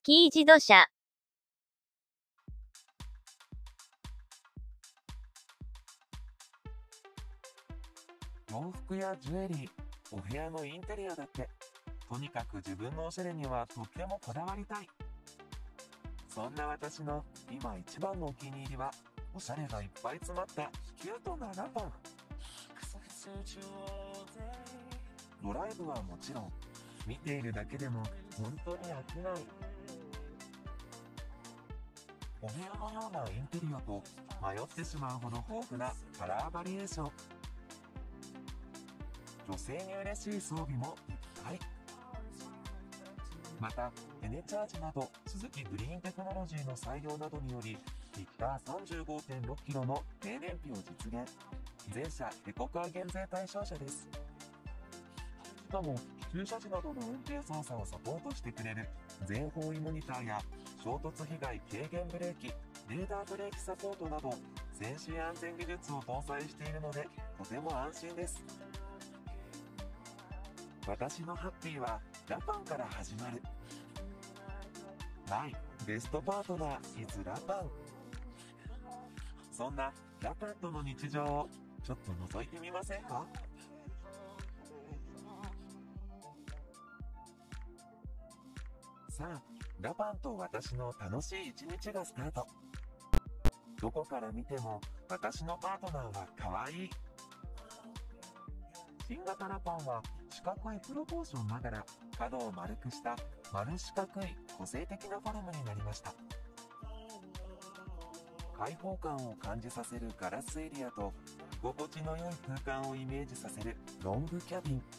キー自動車。 洋服やジュエリー、お部屋のインテリアだって、とにかく自分のおしゃれにはとってもこだわりたい。そんな私の今一番のお気に入りは、おしゃれがいっぱい詰まったキュートなラパン。ドライブはもちろん、見ているだけでも本当に飽きない。お部屋のようなインテリアと迷ってしまうほど豊富なカラーバリエーション。女性に嬉しい装備もいっぱい。また、エネチャージなどスズキグリーンテクノロジーの採用などにより、リッター 35.6 キロの低燃費を実現。全車エコカー減税対象車です。しかも、駐車時などの運転操作をサポートしてくれる全方位モニターや衝突被害軽減ブレーキ、レーダーブレーキサポートなど先進安全技術を搭載しているのでとても安心です。私のハッピーはラパンから始まる。Myベストパートナー is ラパン。そんなラパンとの日常をちょっと覗いてみませんか？さあ、ラパンと私の楽しい一日がスタート。どこから見ても私のパートナーは可愛い。新型ラパンは四角いプロポーションながら角を丸くした丸四角い個性的なフォルムになりました。開放感を感じさせるガラスエリアと居心地の良い空間をイメージさせるロングキャビン。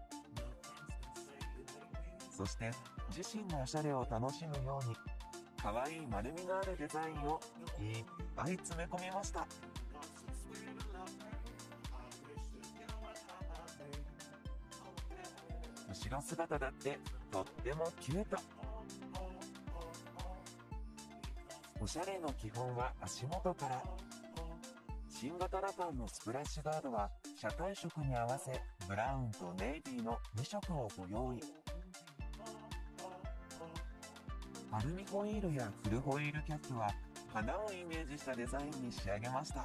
そして自身のおしゃれを楽しむように可愛い丸みのあるデザインをいっぱい詰め込みました。後ろ姿だってとってもキュート。おしゃれの基本は足元から。新型ラパンのスプラッシュガードは車体色に合わせブラウンとネイビーの2色をご用意。アルミホイールやフルホイールキャップは花をイメージしたデザインに仕上げました。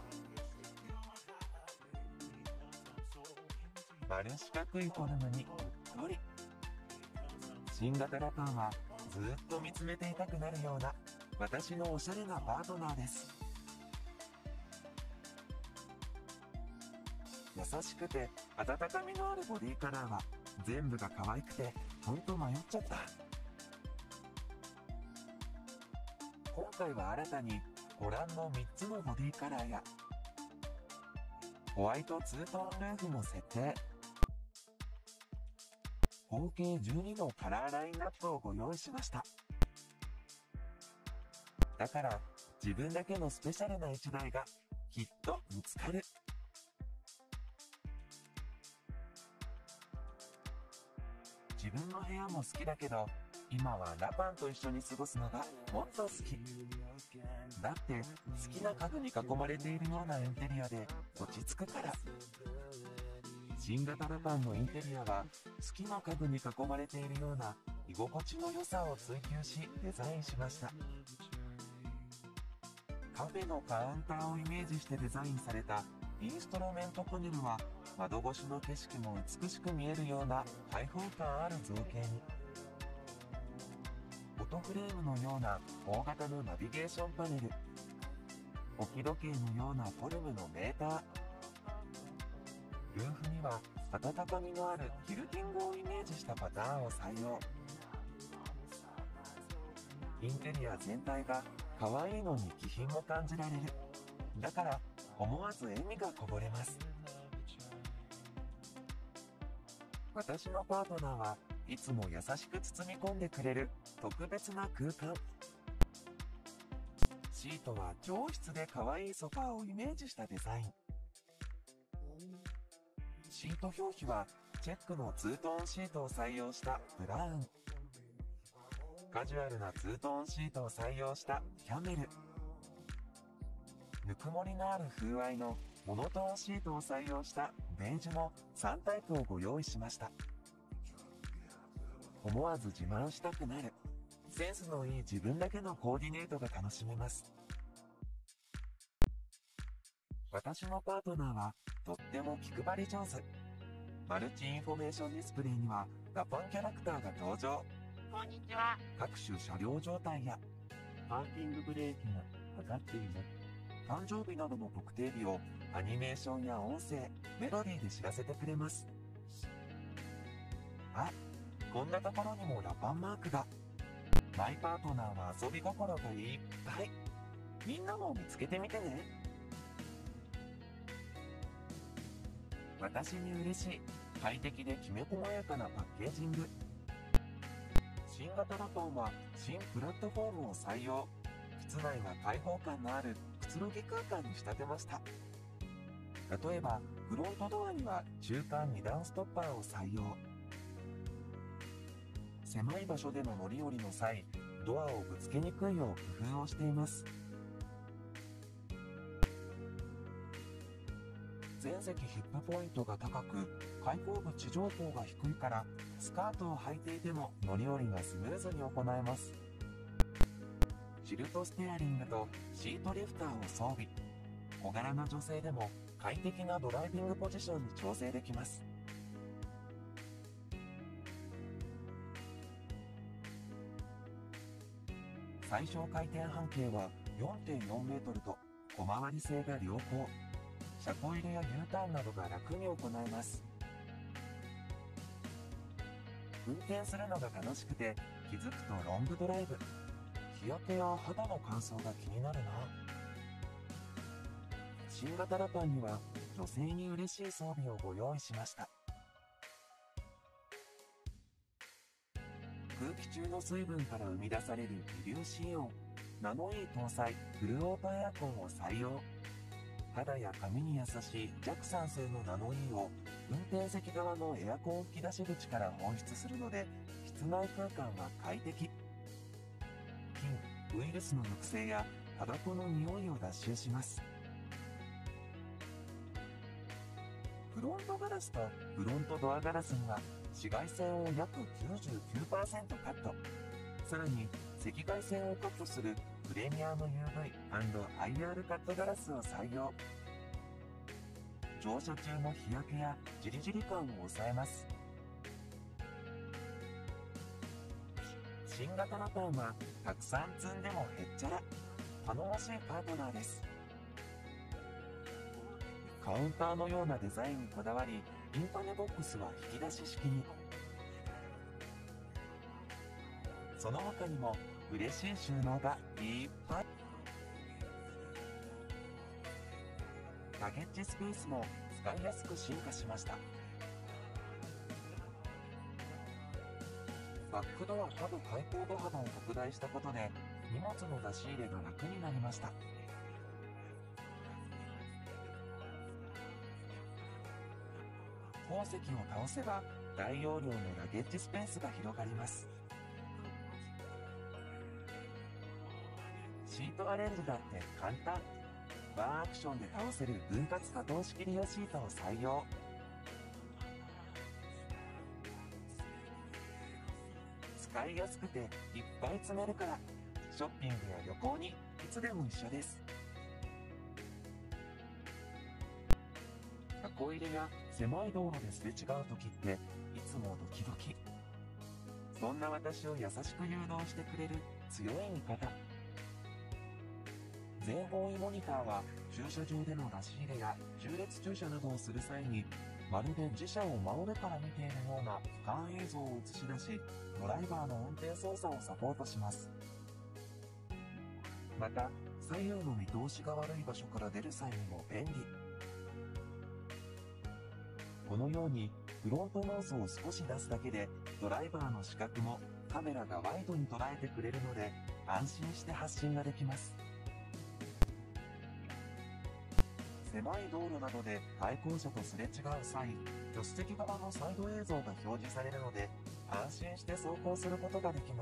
丸四角いフォルムにうっとり。新型ラパンはずっと見つめていたくなるような私のおしゃれなパートナーです。優しくて温かみのあるボディカラーは全部が可愛くてほんと迷っちゃった。今回は新たにご覧の3つのボディカラーやホワイトツートーンルーフも設定。合計12のカラーラインナップをご用意しました。だから自分だけのスペシャルな1台がきっと見つかる。自分の部屋も好きだけど今はラパンと一緒に過ごすのがもっと好き。だって好きな家具に囲まれているようなインテリアで落ち着くから。新型ラパンのインテリアは好きな家具に囲まれているような居心地の良さを追求しデザインしました。カフェのカウンターをイメージしてデザインされたインストロメントパネルは窓越しの景色も美しく見えるような開放感ある造形に。フォトフレームのような大型のナビゲーションパネル、置き時計のようなフォルムのメーター、ルーフには温かみのあるキルティングをイメージしたパターンを採用。インテリア全体が可愛いのに気品も感じられる。だから思わず笑みがこぼれます。私のパートナーはいつも優しく包み込んでくれる特別な空間。シートは上質で可愛いソファーをイメージしたデザイン。シート表記はチェックのツートーンシートを採用したブラウン。カジュアルなツートーンシートを採用したキャメル。ぬくもりのある風合いのモノトーンシートを採用したベージュの3タイプをご用意しました。思わず自慢したくなるセンスのいい自分だけのコーディネートが楽しめます。私のパートナーはとっても気配り上手。マルチインフォメーションディスプレイにはガパンキャラクターが登場。 こんにちは。 各種車両状態やパーキングブレーキがかかっている、誕生日などの特定日をアニメーションや音声、メロディーで知らせてくれます。あ、こんなところにもラパンマークが。マイパートナーは遊び心がいっぱい。みんなも見つけてみてね。私に嬉しい、快適できめ細やかなパッケージング。新型ラパンは新プラットフォームを採用。室内は開放感のあるくつろぎ空間に仕立てました。例えばフロントドアには中間2段ストッパーを採用。狭い場所での乗り降りの際、ドアをぶつけにくいよう工夫をしています。全席ヒップポイントが高く、開口部地上高が低いから、スカートを履いていても乗り降りがスムーズに行えます。チルトステアリングとシートリフターを装備。小柄な女性でも快適なドライビングポジションに調整できます。最小回転半径は 4.4 メートルと小回り性が良好。車庫入れや U ターンなどが楽に行えます。運転するのが楽しくて、気づくとロングドライブ。日焼けや肌の乾燥が気になるな。新型ラパンには女性に嬉しい装備をご用意しました。空気中の水分から生み出される微粒子イオン、ナノイー搭載フルオートエアコンを採用。肌や髪に優しい弱酸性のナノイーを運転席側のエアコン吹き出し口から放出するので、室内空間は快適。菌、ウイルスの毒性やタバコの匂いを脱臭します。フロントガラスとフロントドアガラスには紫外線を約 99% カット。さらに赤外線をカットするプレミアム UV&IR カットガラスを採用。乗車中の日焼けやジリジリ感を抑えます。新型ラパンはたくさん積んでもへっちゃら、頼もしいパートナーです。カウンターのようなデザインにこだわり、インパネボックスは引き出し式に。その他にも嬉しい収納がいっぱい。バゲッジスペースも使いやすく進化しました。バックドア下部開口部幅を拡大したことで荷物の出し入れが楽になりました。後席を倒せば大容量のラゲッジスペースが広がります。シートアレンジだって簡単。ワンアクションで倒せる分割可動式リアシートを採用。使いやすくていっぱい詰めるから、ショッピングや旅行にいつでも一緒です。箱入れや狭い道路ですれ違う時っていつもドキドキ。そんな私を優しく誘導してくれる強い味方。全方位モニターは駐車場での出し入れや縦列駐車などをする際に、まるで自車を真上から見ているような俯瞰映像を映し出し、ドライバーの運転操作をサポートします。また左右の見通しが悪い場所から出る際にも便利。このようにフロントノーズを少し出すだけでドライバーの視覚もカメラがワイドに捉えてくれるので、安心して発進ができます。狭い道路などで対向車とすれ違う際、助手席側のサイド映像が表示されるので、安心して走行することができます。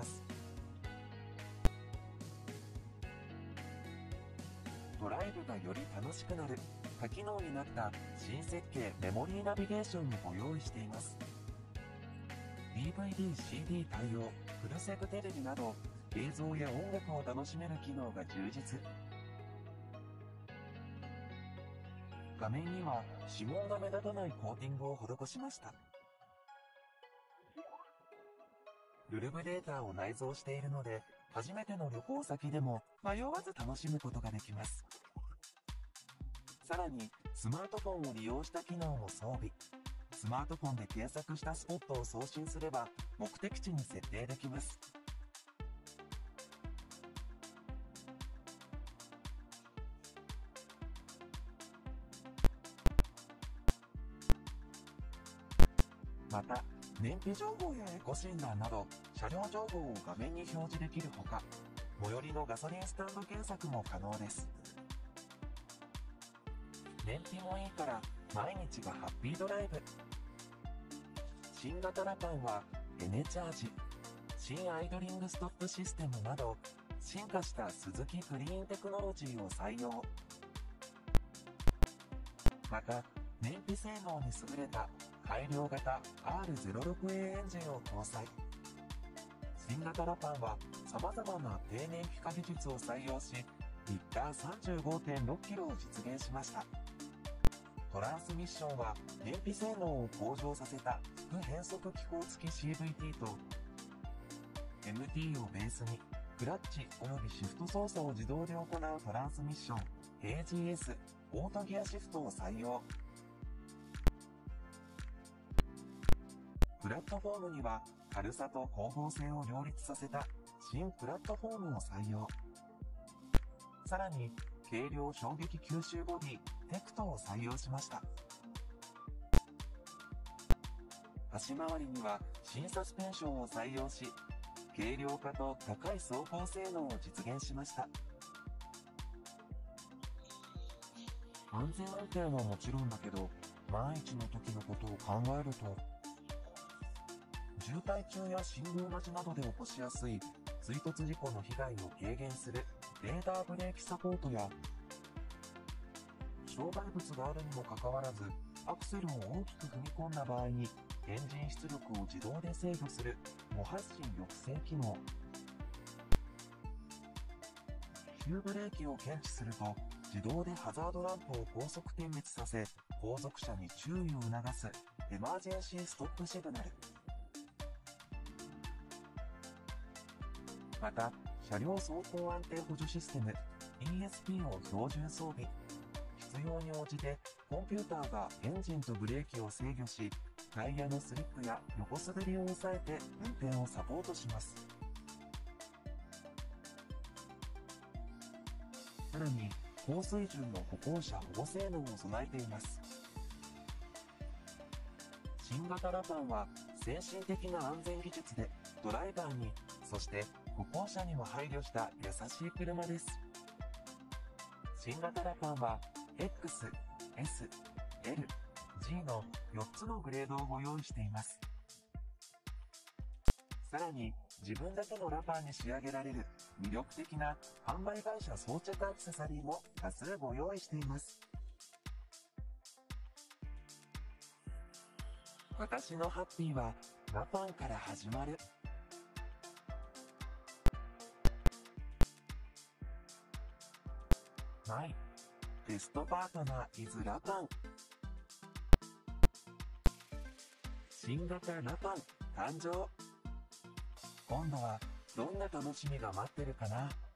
ドライブがより楽しくなる多機能になった新設計メモリーナビゲーションもご用意しています。DVD、CD 対応、フルセグテレビなど映像や音楽を楽しめる機能が充実。画面には指紋が目立たないコーティングを施しました。ルルブデータを内蔵しているので、初めての旅行先でも迷わず楽しむことができます。さらに、スマートフォンを利用した機能も装備。スマートフォンで検索したスポットを送信すれば、目的地に設定できます。また、燃費情報やエコ診断など、車両情報を画面に表示できるほか、最寄りのガソリンスタンド検索も可能です。燃費もいいから毎日がハッピードライブ。新型ラパンはエネチャージ、新アイドリングストップシステムなど進化したスズキグリーンテクノロジーを採用。また燃費性能に優れた改良型 R06A エンジンを搭載。新型ラパンは様々な低燃費化技術を採用し、リッター 35.6 キロを実現しました。トランスミッションは燃費性能を向上させた副変速機構付き CVT と MT をベースにクラッチおよびシフト操作を自動で行うトランスミッション AGS オートギアシフトを採用。プラットフォームには軽さと後方性を両立させた新プラットフォームを採用。さらに軽量衝撃吸収ボディテクトを採用しました。足回りには新サスペンションを採用し、軽量化と高い走行性能を実現しました。安全運転はもちろんだけど、万一の時のことを考えると、渋滞中や信号待ちなどで起こしやすい追突事故の被害を軽減するレーダーブレーキサポートや、障害物があるにもかかわらず、アクセルを大きく踏み込んだ場合に、エンジン出力を自動で制御する誤発進抑制機能。急ブレーキを検知すると、自動でハザードランプを高速点滅させ、後続車に注意を促すエマージェンシーストップシグナル。また、車両走行安定補助システム ESP を標準装備。必要に応じてコンピューターがエンジンとブレーキを制御し、タイヤのスリップや横滑りを抑えて運転をサポートします。さらに、高水準の歩行者保護性能を備えています。新型ラパンは先進的な安全技術でドライバーに、そして歩行者にも配慮した優しい車です。新型ラパンはX、S、L、G の4つのグレードをご用意しています。さらに、自分だけのラパンに仕上げられる魅力的な販売会社装着アクセサリーも多数ご用意しています。私のハッピーはラパンから始まる。Myベストパートナー is ラパン。新型ラパン誕生。今度はどんな楽しみが待ってるかな。